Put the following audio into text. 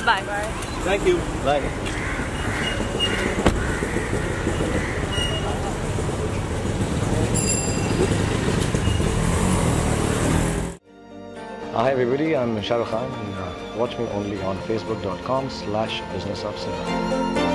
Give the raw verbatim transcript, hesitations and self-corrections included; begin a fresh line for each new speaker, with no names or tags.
Bye. Bye.
Thank you. Bye.
Hi everybody, I'm Shah Rukh Khan and uh, watch me only on facebook dot com slash business of cinema.